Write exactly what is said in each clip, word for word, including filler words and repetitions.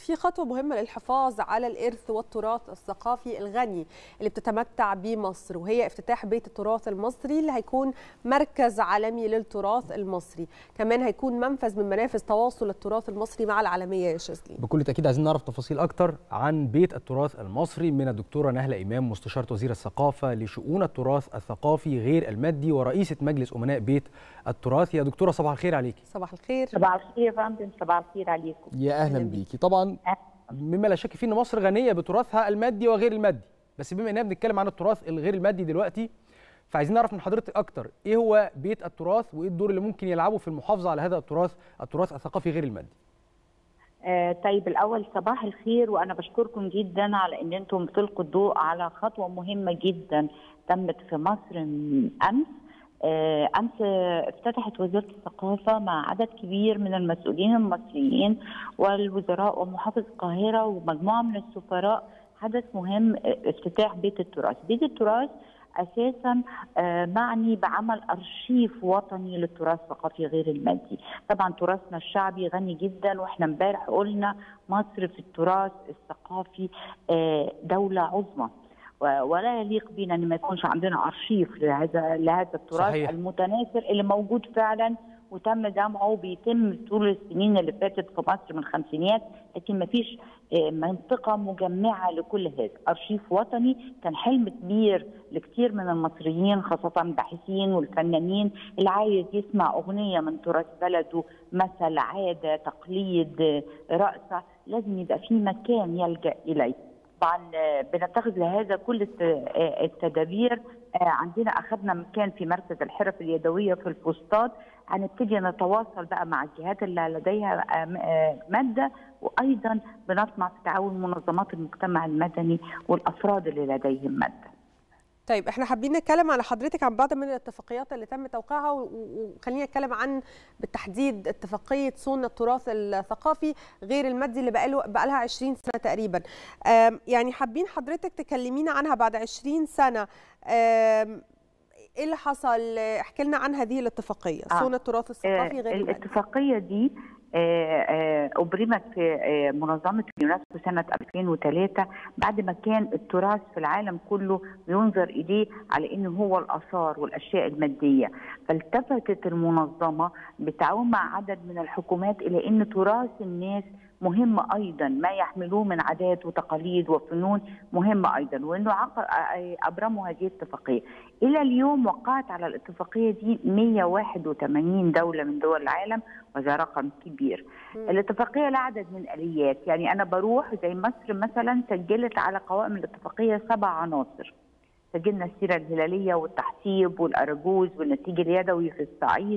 في خطوة مهمة للحفاظ على الإرث والتراث الثقافي الغني اللي بتتمتع به مصر، وهي افتتاح بيت التراث المصري اللي هيكون مركز عالمي للتراث المصري، كمان هيكون منفذ من منافذ تواصل التراث المصري مع العالمية يا شاذلي. بكل تأكيد عايزين نعرف تفاصيل أكتر عن بيت التراث المصري من الدكتورة نهلة إمام، مستشارة وزير الثقافة لشؤون التراث الثقافي غير المادي ورئيسة مجلس أمناء بيت التراث. يا دكتورة صباح الخير عليكي. صباح الخير. صباح الخير يا فندم. صباح الخير عليكم. يا أهلا بيكي. طبعا مما لا شك فيه ان مصر غنيه بتراثها المادي وغير المادي، بس بما اننا بنتكلم عن التراث الغير المادي دلوقتي، فعايزين نعرف من حضرتك اكتر ايه هو بيت التراث وايه الدور اللي ممكن يلعبه في المحافظه على هذا التراث التراث الثقافي غير المادي. آه طيب الاول صباح الخير، وانا بشكركم جدا على ان انتم بتلقوا الضوء على خطوه مهمه جدا تمت في مصر امس. أمس افتتحت وزارة الثقافة مع عدد كبير من المسؤولين المصريين والوزراء ومحافظ القاهرة ومجموعة من السفراء حدث مهم، افتتاح بيت التراث. بيت التراث أساسا معني بعمل أرشيف وطني للتراث الثقافي غير المادي. طبعا تراثنا الشعبي غني جدا، واحنا امبارح قلنا مصر في التراث الثقافي دولة عظمى، ولا يليق بنا ان ما يكونش عندنا ارشيف لهذا لهذا التراث صحيح. المتناثر اللي موجود فعلا وتم جمعه وبيتم طول السنين اللي فاتت في مصر من الخمسينيات، لكن ما فيش منطقه مجمعه لكل هذا. ارشيف وطني كان حلم كبير لكثير من المصريين، خاصه الباحثين والفنانين اللي عايز يسمع اغنيه من تراث بلده، مثل، عاده، تقليد، رقصه، لازم يبقى في مكان يلجا اليه. طبعا بنتخذ لهذا كل التدابير. عندنا اخذنا مكان في مركز الحرف اليدويه في الفسطاط، هنبتدي نتواصل بقى مع الجهات اللي لديها ماده، وايضا بنطمع في تعاون منظمات المجتمع المدني والافراد اللي لديهم ماده. طيب احنا حابين نتكلم على حضرتك عن بعض من الاتفاقيات اللي تم توقيعها، وخلينا نتكلم عن بالتحديد اتفاقيه صون التراث الثقافي غير المادي اللي بقى له بقى لها عشرين سنه تقريبا. يعني حابين حضرتك تكلمينا عنها بعد عشرين سنه. ايه اللي حصل؟ احكي لنا عن هذه الاتفاقيه آه. صون التراث الثقافي غير المادي. الاتفاقيه دي أبرمت في منظمة اليونسكو سنة ألفين وثلاثة بعد ما كان التراث في العالم كله بينظر إليه على إنه هو الآثار والأشياء المادية، فالتفتت المنظمة بالتعاون مع عدد من الحكومات إلى إن تراث الناس مهم أيضا، ما يحملوه من عادات وتقاليد وفنون مهم أيضا، وإنه أبرموا هذه الاتفاقية. إلى اليوم وقعت على الاتفاقية دي مئة وواحد وثمانين دولة من دول العالم، وده رقم كبير. م. الاتفاقية لها عدد من الآليات، يعني أنا بروح زي مصر مثلا سجلت على قوائم الاتفاقية سبع عناصر. سجلنا السيرة الهلالية والتحسيب والأرجوز والنسيج اليدوي في الصعيد،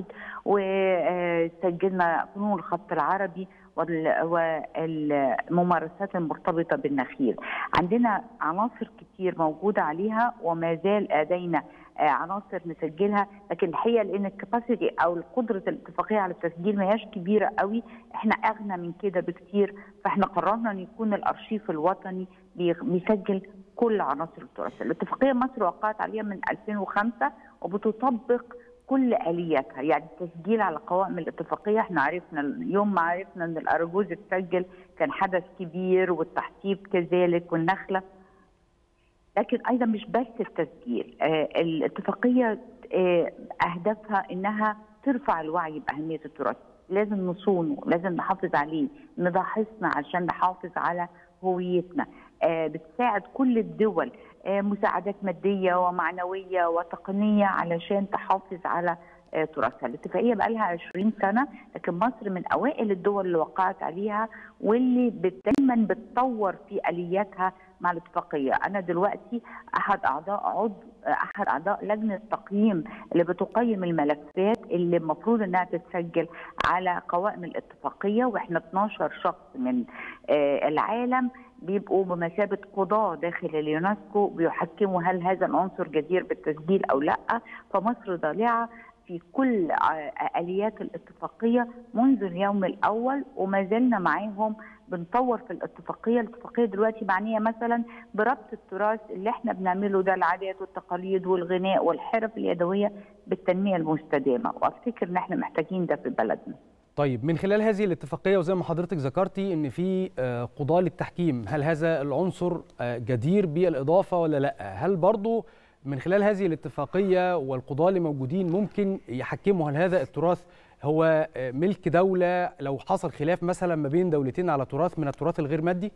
وسجلنا فنون الخط العربي والممارسات المرتبطة بالنخيل. عندنا عناصر كتير موجودة عليها، وما زال لدينا عناصر نسجلها، لكن الحقيقة لأن الكباسيتي أو قدرة الاتفاقية على التسجيل ما هياش كبيرة قوي، احنا أغنى من كده بكتير، فاحنا قررنا أن يكون الأرشيف الوطني بيسجل كل عناصر التراث. الاتفاقية مصر وقعت عليها من ألفين وخمسة وبتطبق كل آلياتها، يعني التسجيل على قوائم الاتفاقية. احنا عرفنا يوم ما عرفنا ان الأرجوز اتسجل كان حدث كبير، والتحسيب كذلك، والنخلة. لكن أيضا مش بس التسجيل، آه الاتفاقية آه أهدافها إنها ترفع الوعي بأهمية التراث، لازم نصونه، لازم نحافظ عليه، نضع حصن عشان نحافظ على هويتنا. آه بتساعد كل الدول آه مساعدات مادية ومعنوية وتقنية علشان تحافظ على آه تراثها. الاتفاقية بقى لها عشرين سنة، لكن مصر من أوائل الدول اللي وقعت عليها، واللي دايما بتطور في آلياتها مع الاتفاقية. أنا دلوقتي أحد أعضاء عضو أحد أعضاء لجنة تقييم اللي بتقيم الملفات اللي المفروض إنها تتسجل على قوائم الاتفاقية، وإحنا اثناشر شخص من آه العالم بيبقوا بمثابة قضاة داخل اليونسكو بيحكموا هل هذا العنصر جدير بالتسجيل أو لا. فمصر ضالعة في كل آليات الاتفاقية منذ اليوم الأول، وما زلنا معاهم بنطور في الاتفاقية. الاتفاقية دلوقتي معنية مثلا بربط التراث اللي احنا بنعمله ده، العادات والتقاليد والغناء والحرف اليدوية، بالتنمية المستدامة، وافتكر ان احنا محتاجين ده في بلدنا. طيب من خلال هذه الاتفاقيه وزي ما حضرتك ذكرتي ان في قضاه للتحكيم، هل هذا العنصر جدير بالاضافه ولا لا؟ هل برضو من خلال هذه الاتفاقيه والقضاه اللي موجودين ممكن يحكموا هل هذا التراث هو ملك دوله لو حصل خلاف مثلا ما بين دولتين على تراث من التراث الغير مادي؟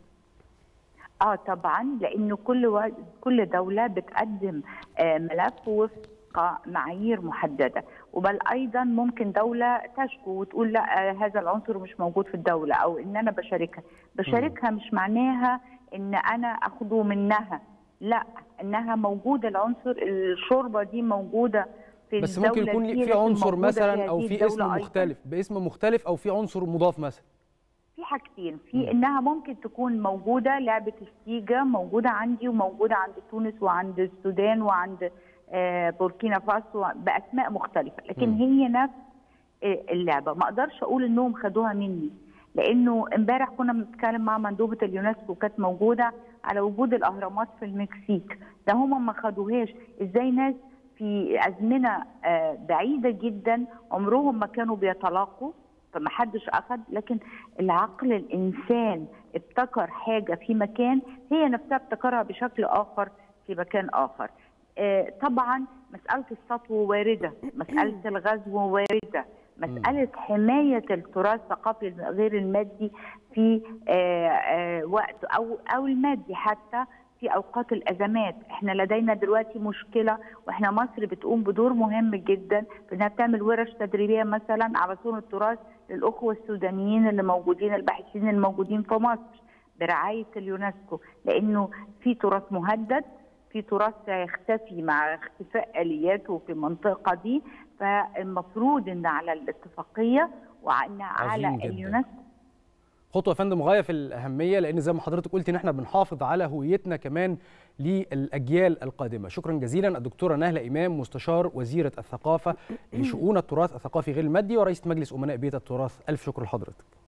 اه طبعا، لانه كل و... كل دوله بتقدم آه ملف وفق معايير محدده، وبل ايضا ممكن دوله تشكو وتقول لا آه هذا العنصر مش موجود في الدوله، او ان انا بشاركها. بشاركها مش معناها ان انا اخده منها، لا، انها موجوده، العنصر الشوربه دي موجوده في بس الدوله، ممكن يكون في عنصر مثلا او في اسم مختلف باسم مختلف او في عنصر مضاف مثلا. في حاجتين، في انها ممكن تكون موجوده لعبه السيجا موجوده عندي وموجوده عند تونس وعند السودان وعند آه بوركينا فاسو باسماء مختلفه، لكن م. هي نفس اللعبه. ما اقدرش اقول انهم خدوها مني، لانه امبارح كنا بنتكلم مع مندوبه اليونسكو كانت موجوده على وجود الاهرامات في المكسيك، ده هم ما خدوهاش. ازاي ناس في ازمنه آه بعيده جدا عمرهم ما كانوا بيتلاقوا فما حدش اخذ، لكن العقل الانسان ابتكر حاجه في مكان هي نفسها ابتكرها بشكل اخر في مكان اخر. آه طبعا مساله السطو وارده، مساله الغزو وارده، مساله حمايه التراث الثقافي غير المادي في آه آه وقت او او المادي حتى في اوقات الازمات. احنا لدينا دلوقتي مشكله، واحنا مصر بتقوم بدور مهم جدا في انها بتعمل ورش تدريبيه مثلا على صون التراث للاخوه السودانيين اللي موجودين، الباحثين الموجودين في مصر برعايه اليونسكو، لانه في تراث مهدد، في تراث سيختفي مع اختفاء الياته في المنطقه دي، فالمفروض ان على الاتفاقيه وان على اليونسكو خطوه يا فندم غايه في الاهميه، لان زي ما حضرتك قلتي ان احنا بنحافظ على هويتنا كمان للاجيال القادمه. شكرا جزيلا الدكتوره نهله امام، مستشار وزيره الثقافه لشؤون التراث الثقافي غير المادي ورئيسه مجلس امناء بيت التراث. الف شكر لحضرتك.